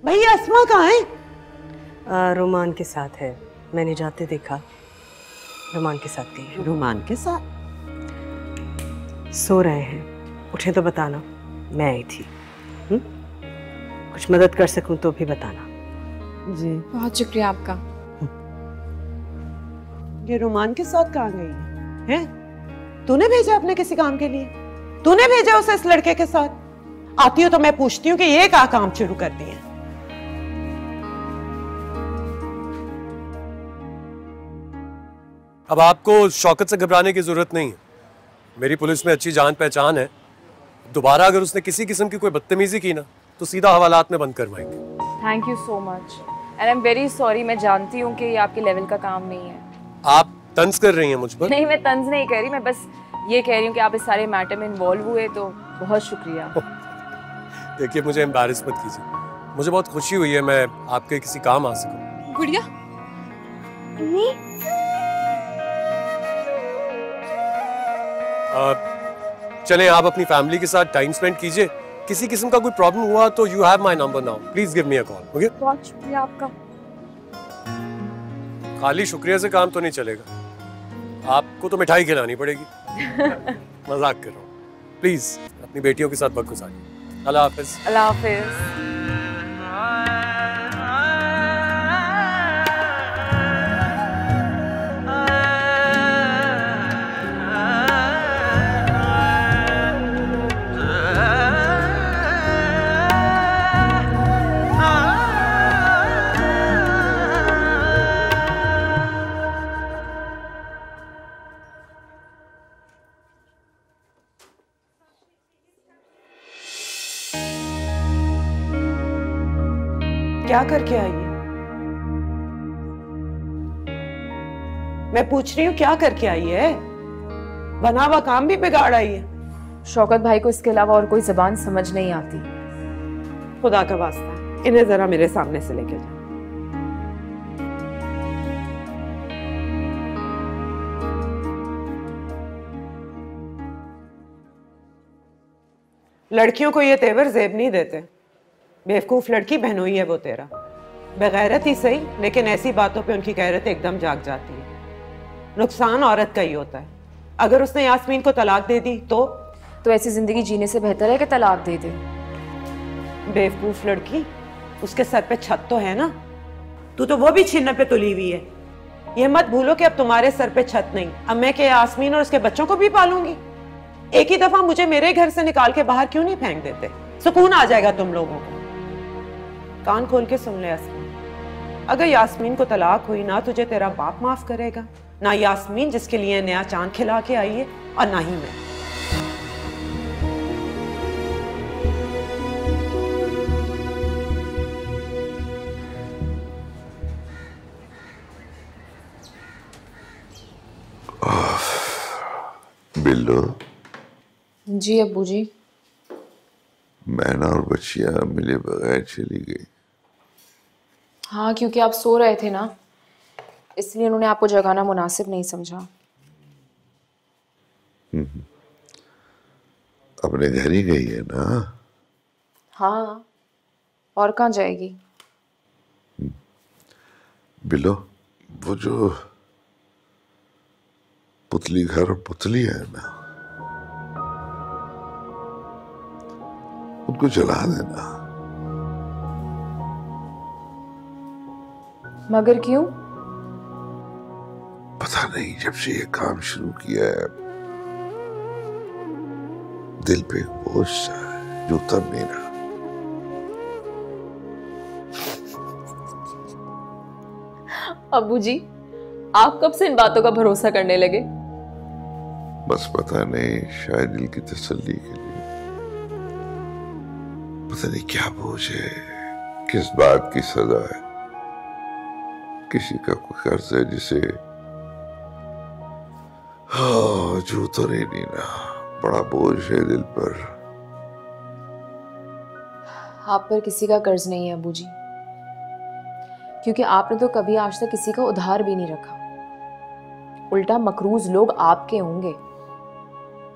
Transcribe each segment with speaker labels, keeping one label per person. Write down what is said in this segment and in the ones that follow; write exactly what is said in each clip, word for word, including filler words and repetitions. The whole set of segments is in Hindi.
Speaker 1: भैया अस्मा कहाँ है?
Speaker 2: रोमान के साथ है, मैंने जाते देखा। रोमान के साथ गई है।
Speaker 1: रोमान के साथ?
Speaker 2: सो रहे हैं, उठे तो बताना। मैं आई थी। हुँ? कुछ मदद कर सकूं तो भी बताना।
Speaker 1: जी
Speaker 3: बहुत शुक्रिया आपका।
Speaker 1: ये रोमान के साथ कहाँ गई है? हैं? तूने भेजा अपने किसी काम के लिए? तूने भेजा उसे इस लड़के के साथ? आती हो तो मैं पूछती हूँ कि ये क्या काम शुरू करती है?
Speaker 4: अब आपको शौकत से घबराने की जरूरत नहीं है। मेरी पुलिस में अच्छी जान पहचान है। दोबारा अगर उसने किसी किस्म की कोई बदतमीजी की ना तो सीधा हवालात में बंद करवाएंगे।
Speaker 3: Thank you so much and I am very sorry. मैं जानती हूँ कि ये आपके लेवल का काम नहीं है।
Speaker 4: आप तंज कर रही हैं मुझ पर?
Speaker 3: नहीं, मैं तंज नहीं कर रही, मैं बस ये कह रही हूँ कि आप इस सारे मैटर में इन्वॉल्व हुए तो बहुत शुक्रिया।
Speaker 4: देखिए, मुझे एम्बैरेस मत कीजिए। मुझे बहुत खुशी हुई है मैं आपके किसी काम आ सकूं।
Speaker 3: गुड़िया
Speaker 4: चलें, आप अपनी फैमिली के साथ टाइम स्पेंड कीजिए। किसी किस्म का कोई प्रॉब्लम हुआ तो you have my number now, please give me a call. Okay?
Speaker 3: बहुत शुक्रिया आपका।
Speaker 4: खाली शुक्रिया से काम तो नहीं चलेगा, आपको तो मिठाई खिलानी पड़ेगी। मजाक कर रहा हूँ। प्लीज अपनी बेटियों के साथ वक्त गुजारिए। अल्लाह हाफिज।
Speaker 3: अल्लाह हाफिज।
Speaker 1: क्या करके आई है? मैं पूछ रही हूँ क्या करके आई है? बना हुआ काम भी बिगाड़ आई है।
Speaker 3: शौकत भाई को इसके अलावा और कोई जबान समझ नहीं आती।
Speaker 1: खुदा का वास्ता, इन्हें जरा मेरे सामने से लेके जाओ। लड़कियों को ये तेवर जेब नहीं देते। बेवकूफ लड़की बहनोई है वो तेरा। बेगैरत ही सही, लेकिन ऐसी बातों पे उनकी गैरत एकदम जाग जाती है। नुकसान औरत का ही होता है। अगर उसने यास्मीन को तलाक दे दी तो
Speaker 3: तो ऐसी जिंदगी जीने से बेहतर है कि तलाक दे दे।
Speaker 1: बेवकूफ लड़की, उसके सर पे छत तो है ना। तू तो वो भी छीनने पे तुली हुई है। ये मत भूलो कि अब तुम्हारे सर पे छत नहीं, अब मैं के यास्मीन और उसके बच्चों को भी पालूंगी। एक ही दफा मुझे मेरे घर से निकाल के बाहर क्यों नहीं फेंक देते? सुकून आ जाएगा तुम लोगों को। कान खोल के सुन ले यास्मीन, अगर यास्मीन को तलाक हुई ना तुझे तेरा बाप माफ करेगा, ना यास्मीन जिसके लिए नया चांद खिला के आई है, और ना ही मैं।
Speaker 5: बिल्लो।
Speaker 3: जी अब्बू जी।
Speaker 5: मैना और बच्चियां मिले बगैर चली गई।
Speaker 3: हाँ, क्योंकि आप सो रहे थे ना, इसलिए उन्होंने आपको जगाना मुनासिब नहीं समझा।
Speaker 5: अपने घर ही गई है ना?
Speaker 3: हाँ, और कहाँ जाएगी?
Speaker 5: बिलो, वो जो पुतली घर और पुतली है ना, उनको जला देना।
Speaker 3: मगर क्यों?
Speaker 5: पता नहीं, जब से ये काम शुरू किया है दिल पे बोझ सा है जो तब नहीं रहा।
Speaker 3: अब्बू जी, आप कब से इन बातों का भरोसा करने लगे?
Speaker 5: बस पता नहीं, शायद दिल की तसल्ली के लिए। पता नहीं क्या बोझ है, किस बात की सजा है। किसी का कोई कर्ज है जिसे हाँ जो तो नहीं नीना, बड़ा बोझ है दिल पर।
Speaker 3: आप पर किसी का कर्ज नहीं है अब्बू जी, क्योंकि आपने तो कभी आज तक किसी का उधार भी नहीं रखा। उल्टा मकरूज लोग आपके होंगे।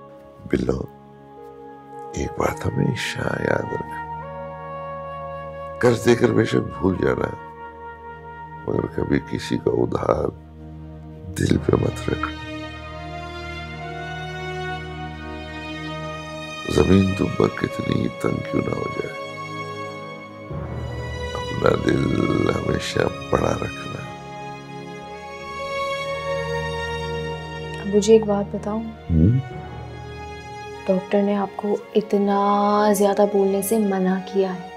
Speaker 5: बिल्लो, एक बात हमेशा याद रख, कर्ज देकर बेशक भूल जाना, मगर कभी किसी का उधार दिल पे मत रखना। जमीन तुम पर कितनी तंग क्यों ना हो जाए, अपना दिल हमेशा बड़ा रखना।
Speaker 3: मुझे एक बात बताओ, डॉक्टर ने आपको इतना ज्यादा बोलने से मना किया है,